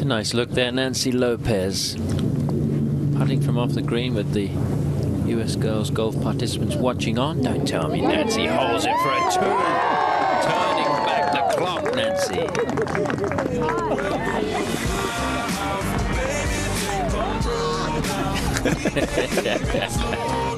a nice look there, Nancy Lopez. Putting from off the green with the US girls golf participants watching on. Don't tell me Nancy holds it for a two. Turning back the clock, Nancy.